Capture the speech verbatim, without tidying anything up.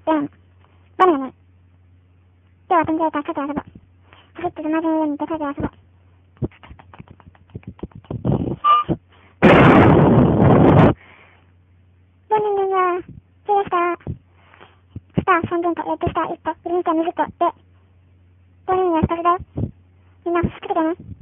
ん。バナナね。今日は天井から数遊ぼう。走ってるマジの上に行って数遊ぼう。棒人間が、シェアした、スターさんびんと、レッドスターいっこ、グリーンスターにじゅっこで、棒人間はふたつだよ。みんな、つけてね。